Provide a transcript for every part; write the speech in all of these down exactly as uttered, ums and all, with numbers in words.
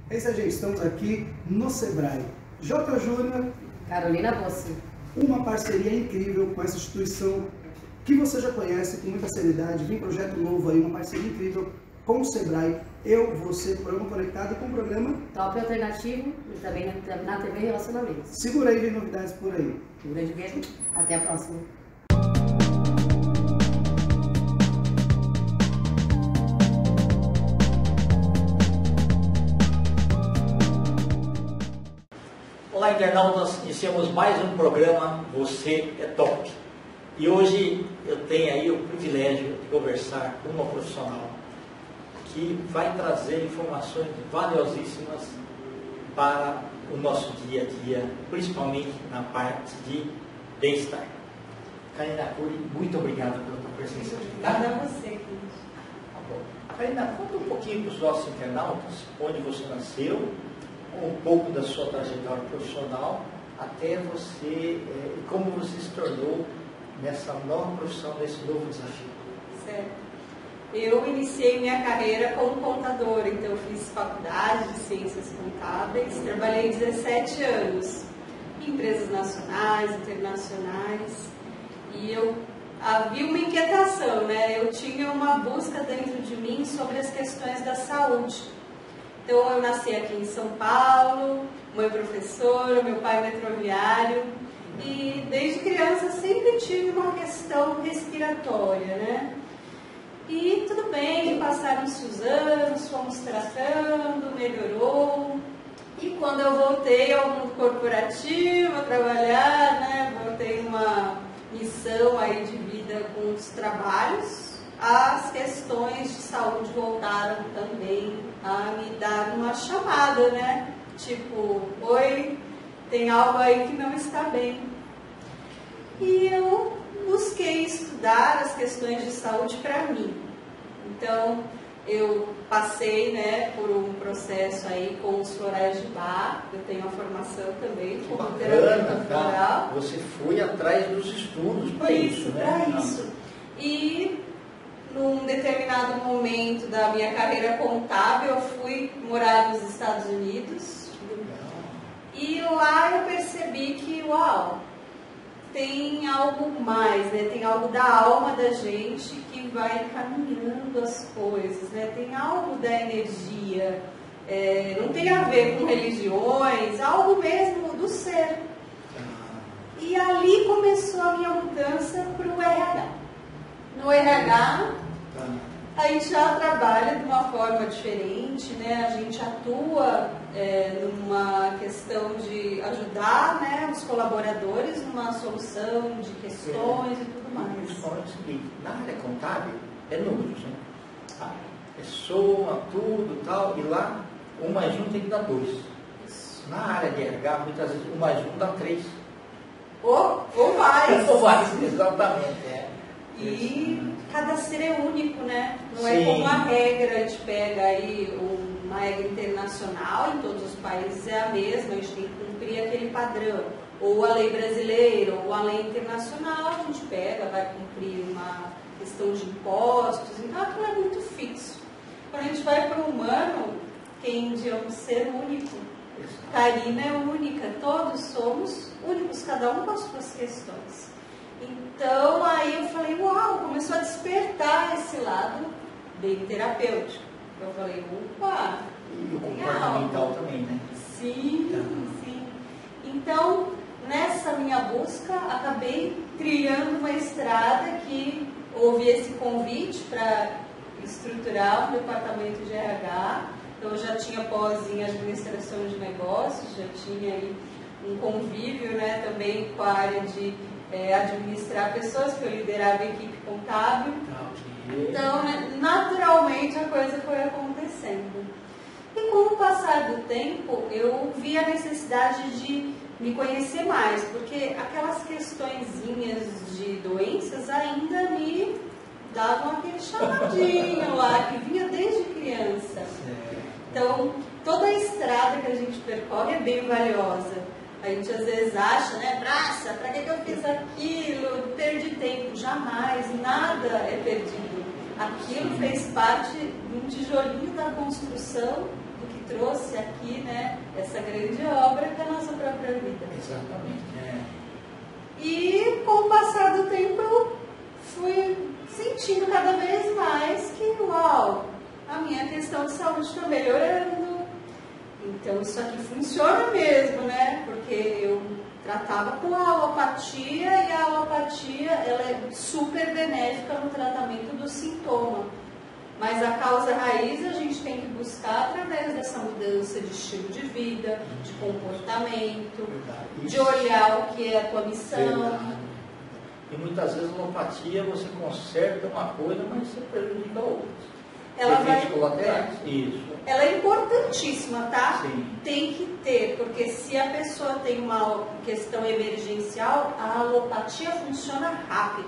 É isso aí, gente. Estamos aqui no Sebrae. J. Júnior. Carolina Bossi. Uma parceria incrível com essa instituição que você já conhece com muita seriedade. Vem projeto novo aí, uma parceria incrível com o Sebrae. Eu, você, programa conectado com o programa Top Alternativo e também na, na T V Relacionamentos. Segura aí, vem novidades por aí. Um grande beijo, até a próxima. Olá, internautas, iniciamos mais um programa Você é Top. E hoje eu tenho aí o privilégio de conversar com uma profissional que vai trazer informações valiosíssimas para o nosso dia a dia, principalmente na parte de bem-estar. Karina Arcuri, muito obrigado pela tua presença aqui. Obrigada a você, querido. Tá bom. Karina, conta um pouquinho para os nossos internautas onde você nasceu, um pouco da sua trajetória profissional, até você, eh, e como você se tornou nessa nova profissão, nesse novo desafio. Certo. Eu iniciei minha carreira como contadora, então eu fiz faculdade de ciências contábeis, trabalhei dezessete anos em empresas nacionais, internacionais, e eu havia uma inquietação, né? Eu tinha uma busca dentro de mim sobre as questões da saúde. Então eu nasci aqui em São Paulo, mãe professora, meu pai metroviário, e desde criança sempre tive uma questão respiratória, né? E tudo bem, passaram-se os anos, fomos tratando, melhorou. E quando eu voltei ao mundo corporativo, a trabalhar, né, voltei uma missão aí de vida com os trabalhos, as questões de saúde voltaram também a me dar uma chamada, né? Tipo, oi, tem algo aí que não está bem. E eu busquei estudar as questões de saúde para mim. Então, eu passei, né, por um processo aí com os florais de Bach. Eu tenho a formação também como terapeuta floral. Você foi atrás dos estudos para isso, isso, né? Para isso. E num determinado momento da minha carreira contábil, eu fui morar nos Estados Unidos. E lá eu percebi que, uau, tem algo mais, né? Tem algo da alma da gente que vai caminhando as coisas, né? Tem algo da energia, é, não tem a ver com religiões, algo mesmo do ser. E ali começou a minha mudança para o R H. No R H, a gente já trabalha de uma forma diferente, né? A gente atua é, numa questão de ajudar, né, os colaboradores numa solução de questões é. e tudo mais. Fala o seguinte, na área contábil é números, né? Ah, é soma, tudo tal, e lá um mais um tem que dar dois. Na área de R H, muitas vezes um mais um dá três. Ou, ou mais. Ou mais, exatamente. É. E cada ser é único, né? Não Sim. é como a regra, a gente pega aí uma regra internacional, em todos os países é a mesma, a gente tem que cumprir aquele padrão. Ou a lei brasileira, ou a lei internacional, a gente pega, vai cumprir uma questão de impostos, então aquilo é muito fixo. Quando a gente vai para o humano, tende a um ser único. Karina é única, todos somos únicos, cada um com as suas questões. Então, aí eu falei, uau, começou a despertar esse lado bem terapêutico. Eu falei, opa, e o comportamental também, né? Sim, sim. Então, nessa minha busca, acabei trilhando uma estrada que houve esse convite para estruturar um departamento de R H. Então, eu já tinha pós em administração de negócios, já tinha aí um convívio, né, também com a área de É, administrar pessoas, que eu liderava a equipe contábil. Então, né, naturalmente a coisa foi acontecendo. E com o passar do tempo, eu vi a necessidade de me conhecer mais, porque aquelas questõezinhas de doenças ainda me davam aquele chamadinho lá, que vinha desde criança. Então, toda a estrada que a gente percorre é bem valiosa. A gente às vezes acha, né, braça, para que, que eu fiz aquilo? Perdi tempo. Jamais, nada é perdido. Aquilo fez parte de um tijolinho da construção do que trouxe aqui, né, essa grande obra que é a nossa própria vida. Exatamente. É. E com o passar do tempo eu fui sentindo cada vez mais que, uau, a minha questão de saúde está melhorando. Então isso aqui funciona mesmo, né? Porque eu tratava com a alopatia e a alopatia ela é super benéfica no tratamento do sintoma. Mas a causa raiz a gente tem que buscar através dessa mudança de estilo de vida, de comportamento, de olhar o que é a tua missão. Verdade. E muitas vezes a alopatia você conserta uma coisa, mas você prejudica outras. Ela vai, colaterais. Isso. Ela é importantíssima, tá? Sim. Tem que ter, porque se a pessoa tem uma questão emergencial, a alopatia funciona rápido.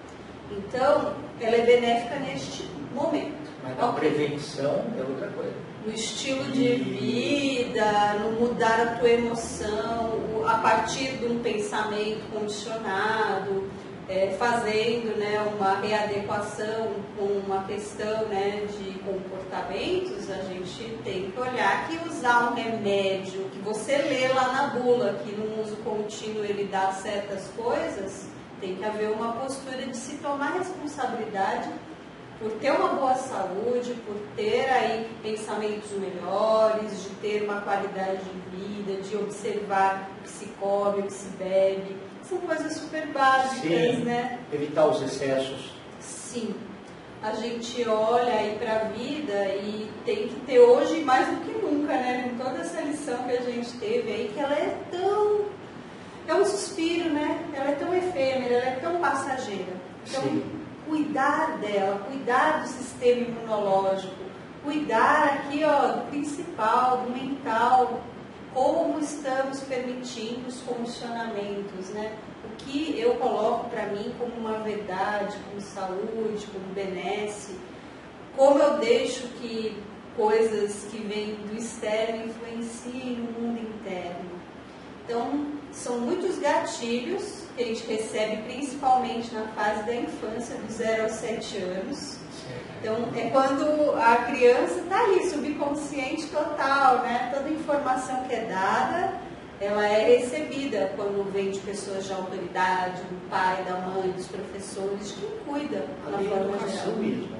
Então, ela é benéfica neste momento. Mas a prevenção é outra coisa. No estilo de vida, no mudar a tua emoção, a partir de um pensamento condicionado, é, fazendo, né, uma readequação com uma questão, né, de comportamentos, a gente tem que olhar que usar um remédio que você lê lá na bula, que no uso contínuo ele dá certas coisas, tem que haver uma postura de se tomar responsabilidade por ter uma boa saúde, por ter aí pensamentos melhores, de ter uma qualidade de vida, de observar o que se come, o que se bebe. São coisas super básicas, Sim, né? evitar os excessos. Sim. A gente olha aí para a vida e tem que ter hoje mais do que nunca, né? Com toda essa lição que a gente teve aí, que ela é tão... é um suspiro, né? Ela é tão efêmera, ela é tão passageira. Então, Sim. cuidar dela, cuidar do sistema imunológico, cuidar aqui, ó, do principal, do mental, como estamos permitindo os condicionamentos, né? O que eu coloco para mim como uma verdade, como saúde, como benesse, como eu deixo que coisas que vêm do externo influenciem no mundo interno. Então, são muitos gatilhos que a gente recebe principalmente na fase da infância, do zero aos sete anos. Então, é quando a criança está ali, subconsciente total, né? Toda informação que é dada, ela é recebida quando vem de pessoas de autoridade, do pai, da mãe, dos professores, de quem cuida, na forma geral. Mesmo.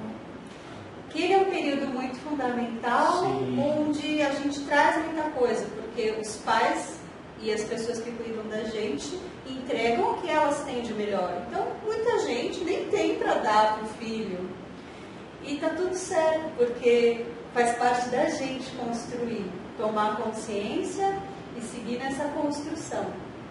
Que ele é um período muito fundamental, Sim. onde a gente traz muita coisa, porque os pais e as pessoas que cuidam da gente entregam o que elas têm de melhor. Então, muita gente nem tem para dar para o filho. E tá tudo certo, porque faz parte da gente construir, tomar consciência e seguir nessa construção.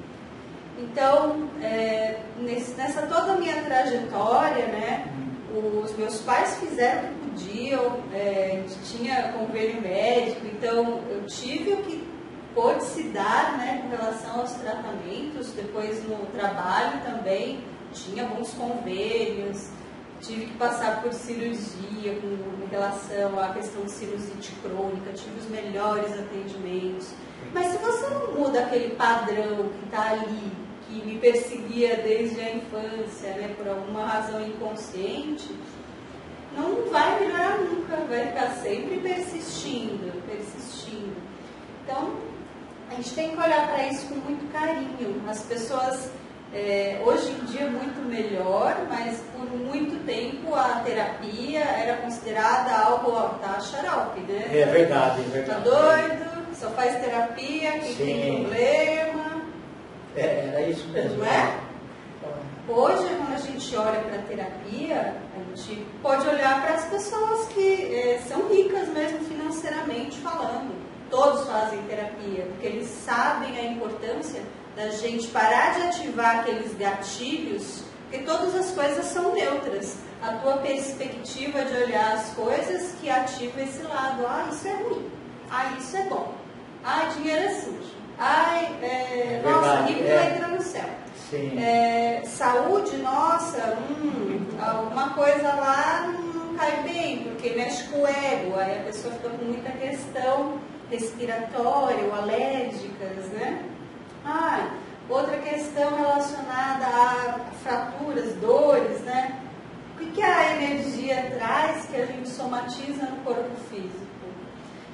Então, é, nesse, nessa toda a minha trajetória, né, os meus pais fizeram o que podiam, é, tinha convênio médico, então eu tive o que pôde se dar, né, com relação aos tratamentos, depois no trabalho também, tinha bons convênios, tive que passar por cirurgia com, em relação à questão de sinusite crônica, tive os melhores atendimentos. Mas se você não muda aquele padrão que está ali, que me perseguia desde a infância, né, por alguma razão inconsciente, não vai melhorar nunca, vai ficar sempre persistindo, persistindo. Então, a gente tem que olhar para isso com muito carinho. As pessoas, é, hoje em dia, muito melhor, mas por muito tempo a terapia era considerada algo, ó, tá xarope, né? É verdade, é verdade. Tá doido, só faz terapia, quem Sim. tem problema. É, era isso mesmo. Não é? Hoje, quando a gente olha para a terapia, a gente pode olhar para as pessoas que é, são ricas mesmo financeiramente falando. Todos fazem terapia, porque eles sabem a importância da gente parar de ativar aqueles gatilhos, porque todas as coisas são neutras. A tua perspectiva de olhar as coisas que ativa esse lado. Ah, isso é ruim. Ah, isso é bom. Ah, dinheiro é sujo. Ai, é, É nossa, verdade, rico é. vai entrar no céu. Sim. É, saúde, nossa, hum, alguma coisa lá não cai bem, porque mexe com o ego, aí a pessoa fica com muita questão respiratória ou alérgicas, né? Ah, outra questão relacionada a fraturas, dores, né? O que a energia traz que a gente somatiza no corpo físico?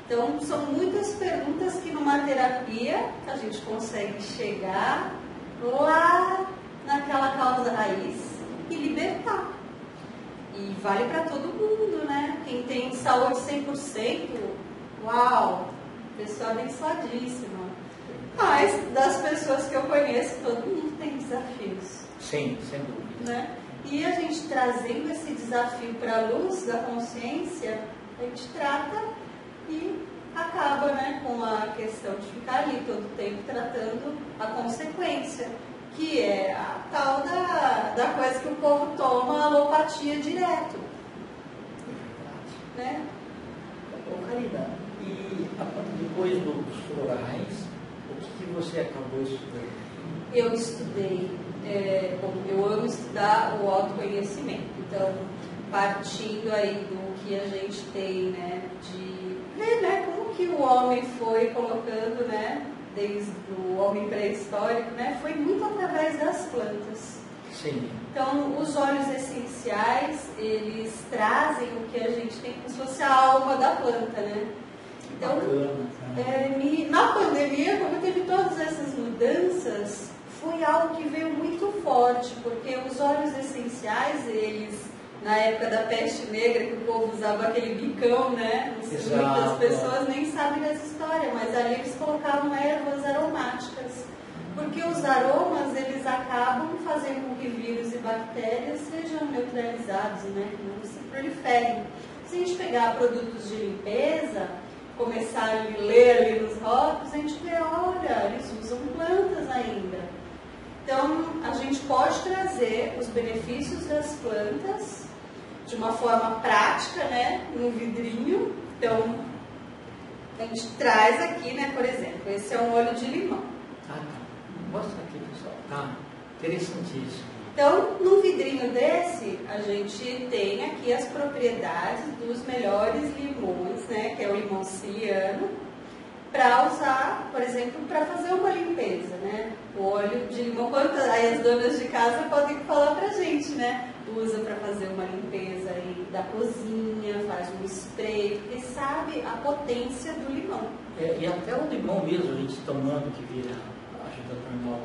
Então, são muitas perguntas que numa terapia a gente consegue chegar lá naquela causa raiz e libertar. E vale para todo mundo, né? Quem tem saúde cem por cento, uau, pessoa abençoadíssima. Mas das pessoas que eu conheço, todo mundo tem desafios. Sim, sem dúvida. Né? E a gente trazendo esse desafio para a luz da consciência, a gente trata e acaba, né, com a questão de ficar ali todo o tempo tratando a consequência, que é a tal da, da coisa que o povo toma alopatia direto. Né? Ô, Karina, e depois dos florais, o que, que você acabou estudando? Eu estudei, é, bom, eu amo estudar o autoconhecimento, então partindo aí do que a gente tem, né, de ver, né, como que o homem foi colocando, né, desde o homem pré-histórico, né, foi muito através das plantas. Sim. Então, os óleos essenciais, eles trazem o que a gente tem como se fosse a alma da planta, né? Então, é, me, na pandemia, como teve todas essas mudanças, foi algo que veio muito forte, porque os óleos essenciais, eles, na época da peste negra, que o povo usava aquele bicão, né? Muitas pessoas nem sabem dessa história, mas ali eles colocavam ervas aromáticas. Porque os aromas, eles acabam fazendo com que vírus e bactérias sejam neutralizados, né? Não se proliferem. Se a gente pegar produtos de limpeza, começar a ler ali nos rótulos, a gente vê, olha, eles usam plantas ainda. Então, a gente pode trazer os benefícios das plantas de uma forma prática, né, num vidrinho. Então, a gente traz aqui, né, por exemplo, esse é um óleo de limão. Ah, tá. Mostra aqui, pessoal. Tá, interessantíssimo. Então, num vidrinho desse, a gente tem aqui as propriedades dos melhores limões, né, que é o limão siciliano, para usar, por exemplo, para fazer uma limpeza, né? O óleo de limão, quanto aí as donas de casa podem falar pra gente, né? Usa para fazer uma limpeza aí da cozinha, faz um spray, porque sabe a potência do limão. É, e até o limão mesmo, a gente tomando, que vira, ajuda a tornar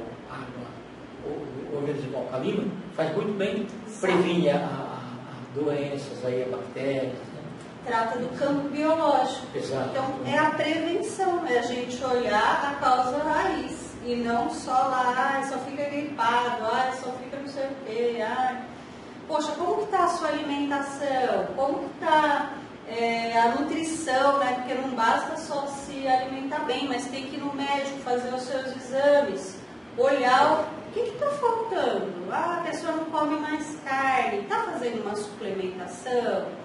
água, o organismo alcalino, faz muito bem, previne a, a, a doenças, aí, a bactérias. Trata do campo biológico. Exato. Então, é a prevenção, é a gente olhar a causa raiz e não só lá, ah, só fica gripado, ah, só fica não sei o quê, ah, poxa, como que está a sua alimentação? Como que está é, a nutrição, né? Porque não basta só se alimentar bem, mas tem que ir no médico fazer os seus exames, olhar o que está faltando. Ah, a pessoa não come mais carne, está fazendo uma suplementação?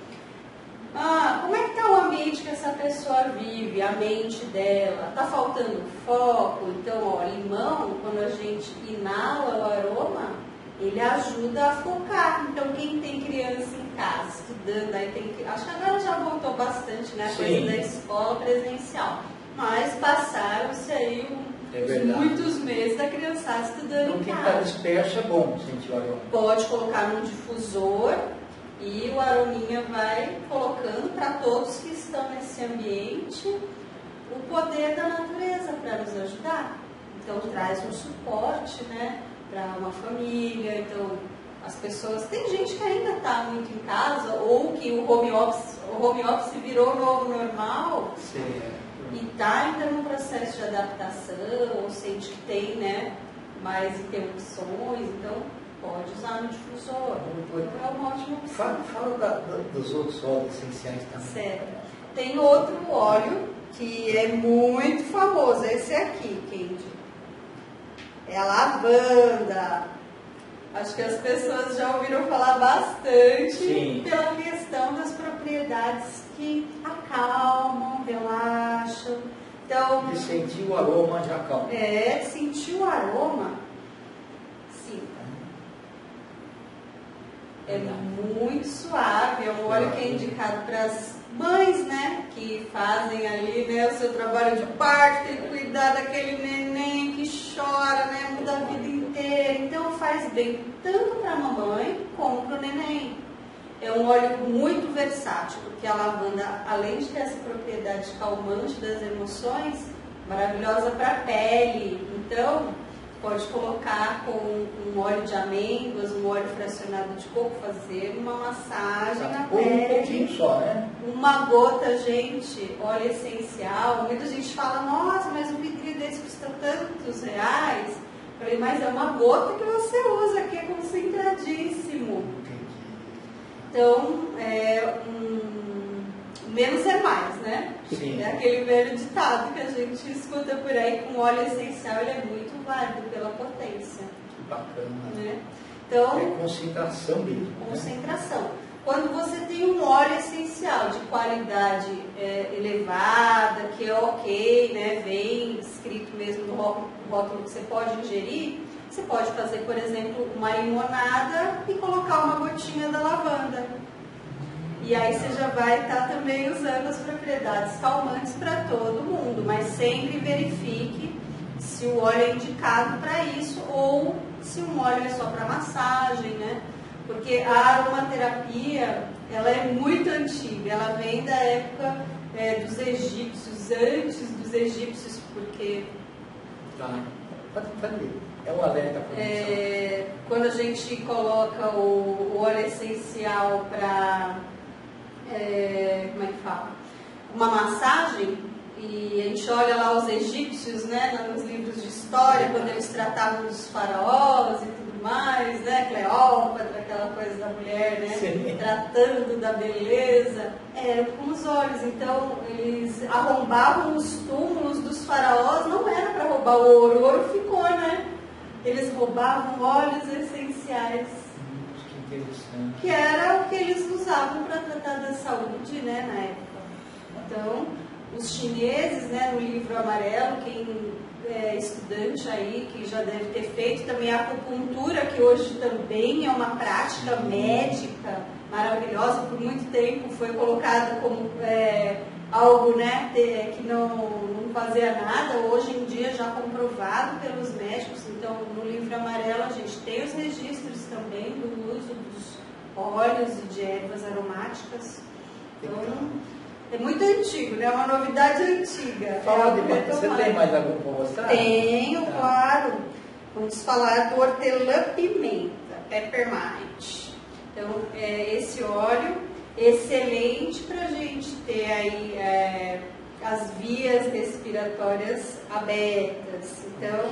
Ah, como é que está o ambiente que essa pessoa vive, a mente dela? Está faltando foco? Então, ó, limão, quando a gente inala o aroma, ele ajuda a focar. Então, quem tem criança em casa, estudando, aí tem que... Acho que agora já voltou bastante, né? A coisa da escola presencial. Mas passaram-se aí um, é muitos meses da criançada estudando então, em casa. Então, quem está disperso é bom sentir o aroma. Pode colocar num difusor. E o arominha vai colocando para todos que estão nesse ambiente o poder da natureza para nos ajudar. Então traz um suporte, né, para uma família. Então as pessoas, tem gente que ainda está muito em casa ou que o home office, o home office virou novo normal. Sim. E está ainda num processo de adaptação, ou sente que tem, né, mais interrupções. Então pode usar no difusor, é uma ótima opção. Fala, fala da, da, dos outros óleos essenciais também. Certo. Tem outro óleo que é muito famoso, esse aqui, Kendi. É a lavanda. Acho que as pessoas já ouviram falar bastante. Sim. Pela questão das propriedades que acalmam, relaxam. Então, de sentir o aroma já acalma. É, sentir o aroma. É muito suave, é um óleo que é indicado para as mães, né, que fazem ali, né, o seu trabalho de parto, tem que cuidar daquele neném que chora, né, muda a vida inteira. Então faz bem tanto para a mamãe como para o neném. é um óleo muito versátil, porque a lavanda, além de ter essa propriedade calmante das emoções, maravilhosa para a pele. Então, pode colocar com um óleo de amêndoas, um óleo fracionado de coco, fazer uma massagem na Ou um pele. pouquinho só, né? Uma gota, gente, óleo essencial. Muita gente fala, nossa, mas um vidrinho desse custa tantos reais. Eu falei, mas é uma gota que você usa, que é concentradíssimo. Então, é, um, menos é mais, né? Sim. É aquele velho ditado que a gente escuta por aí, com óleo essencial, ele é muito válido pela potência. Que bacana. Né? Então, é concentração mesmo. concentração. Né? Quando você tem um óleo essencial de qualidade é, elevada, que é ok, né, vem escrito mesmo no rótulo que você pode ingerir, você pode fazer, por exemplo, uma limonada e colocar uma gotinha da lavanda. E aí você já vai estar também usando as propriedades calmantes para todo mundo, mas sempre verifique se o óleo é indicado para isso ou se um óleo é só para massagem, né? Porque a aromaterapia, ela é muito antiga, ela vem da época é, dos egípcios, antes dos egípcios, porque... Tá, pode, pode ler. É um alerta para é, quando a gente coloca o, o óleo essencial para, é, como é que fala? Uma massagem, e a gente olha lá os egípcios, né, nos livros de história, quando eles tratavam dos faraós e tudo mais, né, Cleópatra, aquela coisa da mulher, né, Sim. tratando da beleza, era com os olhos. Então, eles arrombavam os túmulos dos faraós, não era para roubar o ouro, o ouro ficou, né? Eles roubavam óleos essenciais, hum, que interessante. que era o que eles usavam para tratar da saúde, né, na época. Então, os chineses, né, no livro amarelo, quem é estudante aí, que já deve ter feito também a acupuntura, que hoje também é uma prática médica maravilhosa, por muito tempo foi colocada como é, algo, né, que não, não fazia nada, hoje em dia já comprovado pelos médicos. Então, no livro amarelo a gente tem os registros também do uso dos óleos e de ervas aromáticas. Então, é muito antigo, né? É uma novidade antiga. Fala é de, você tem mais algum para mostrar? Tenho, tá. Claro. Vamos falar do hortelã-pimenta, peppermint. Então, é esse óleo excelente para a gente ter aí é, as vias respiratórias abertas. Então,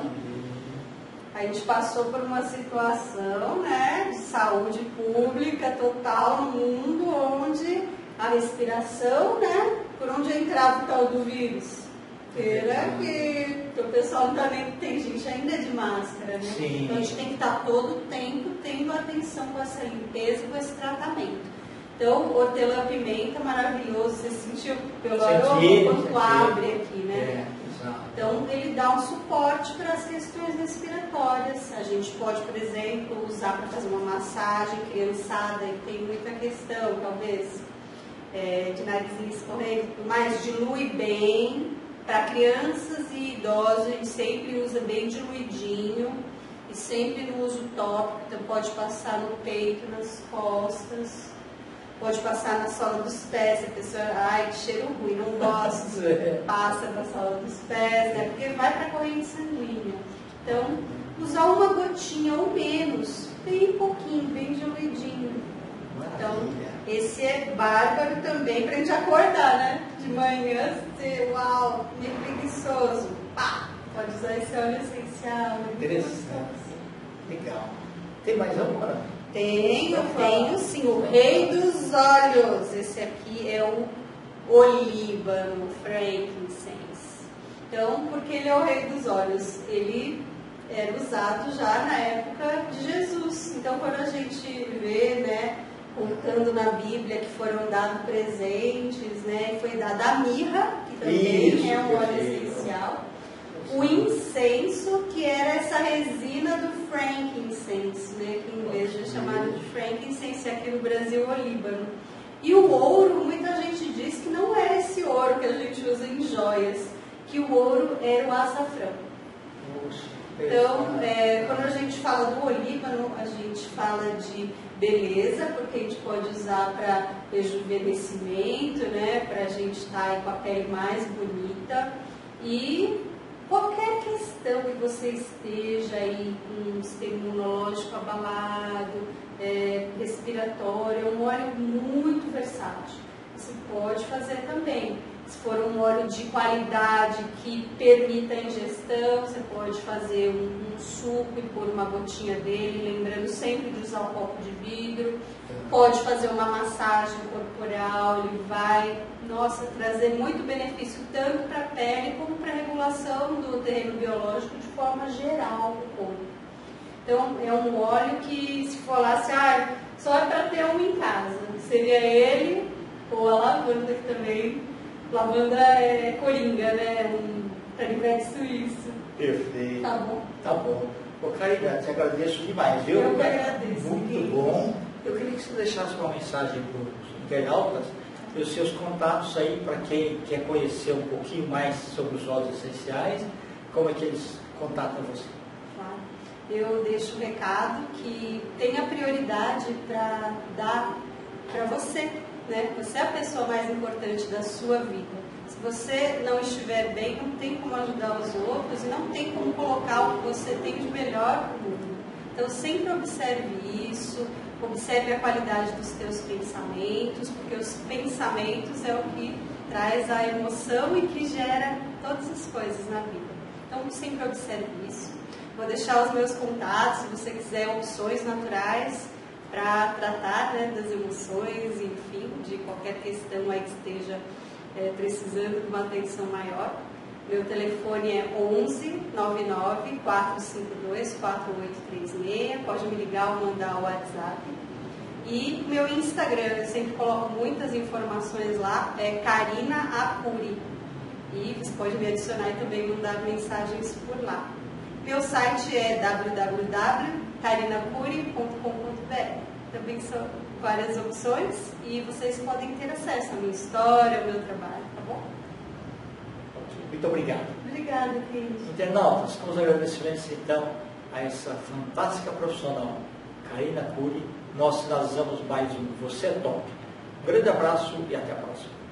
a gente passou por uma situação, né, de saúde pública total no mundo, onde a respiração, né, por onde entrava o tal do vírus. Era que o pessoal não tá nem, tem gente ainda de máscara, né? Sim. Então a gente tem que estar todo o tempo tendo atenção com essa limpeza e com esse tratamento. Então, hortelã-pimenta, maravilhoso, você sentiu pelo aroma quanto abre aqui, né? É, exato. Então, ele dá um suporte para as questões respiratórias. A gente pode, por exemplo, usar para fazer uma massagem criançada, e tem muita questão, talvez, é, de narizinho escorrendo, mas dilui bem. Para crianças e idosos, a gente sempre usa bem diluidinho e sempre no uso tópico. Então, pode passar no peito, nas costas. Pode passar na sola dos pés, se a pessoa, ai, que cheiro ruim, não gosto, passa na sola dos pés, né? Porque vai para a corrente sanguínea. Então, usar uma gotinha ou menos, bem pouquinho, bem diluidinho. Então, esse é bárbaro também para a gente acordar, né? De manhã, ser, uau, meio preguiçoso. Pá, pode usar esse óleo essencial. Interessante. Legal. Tem mais alguma? Tenho, tenho sim, o rei dos óleos. Esse aqui é o olíbano, frankincense. Então, porque ele é o rei dos óleos? Ele era usado já na época de Jesus. Então, quando a gente vê, né, contando na Bíblia que foram dados presentes, né, foi dada a mirra, que também Isso, é um óleo perfeito. essencial. O incenso, que era essa resina do frankincense, né, que em inglês é chamado de frankincense, aqui no Brasil, olíbano. E o ouro, muita gente diz que não é esse ouro que a gente usa em joias, que o ouro era o açafrão. Então, é, quando a gente fala do olíbano, a gente fala de beleza, porque a gente pode usar para rejuvenescimento, né, para a gente estar tá com a pele mais bonita. E qualquer questão que você esteja aí com um sistema imunológico abalado, é, respiratório, é um óleo muito versátil. Você pode fazer também. Se for um óleo de qualidade que permita a ingestão, você pode fazer um, um suco e pôr uma gotinha dele, lembrando sempre de usar o copo de vidro. Pode fazer uma massagem corporal, ele vai, nossa, trazer muito benefício tanto para a pele como para a regulação do terreno biológico de forma geral do corpo. Então, é um óleo que, se falasse, ah, só é para ter um em casa, seria ele ou a lavanda, que também... Lavanda é coringa, né? Um canivete suíço. Perfeito. Tá bom. Tá bom. Ô, Karina, te agradeço demais, viu? Eu que agradeço. Muito Sim. bom. Eu queria que você deixasse uma mensagem para os internautas e os seus contatos aí para quem quer conhecer um pouquinho mais sobre os óleos essenciais, como é que eles contatam você? Claro. Eu deixo o recado que tenha prioridade para dar para você. Né? Você é a pessoa mais importante da sua vida. Se você não estiver bem, não tem como ajudar os outros e não tem como colocar o que você tem de melhor no mundo. Então, sempre observe isso, observe a qualidade dos teus pensamentos, porque os pensamentos é o que traz a emoção e que gera todas as coisas na vida. Então, sempre observe isso. Vou deixar os meus contatos, se você quiser opções naturais para tratar, né, das emoções, enfim, de qualquer questão aí que esteja é, precisando de uma atenção maior. Meu telefone é onze, nove nove, quatro cinco dois, quatro oito três seis, pode me ligar ou mandar o WhatsApp. E meu Instagram, eu sempre coloco muitas informações lá, é Karina Apuri. E você pode me adicionar e também mandar mensagens por lá. Meu site é w w w ponto karinapuri ponto com ponto b r. Também são várias opções e vocês podem ter acesso à minha história, ao meu trabalho, tá bom? Muito obrigado. Obrigada, Cris. Internautas, com os agradecimentos então a essa fantástica profissional, Karina Apuri, nós finalizamos mais um Você é Top. Um grande abraço e até a próxima.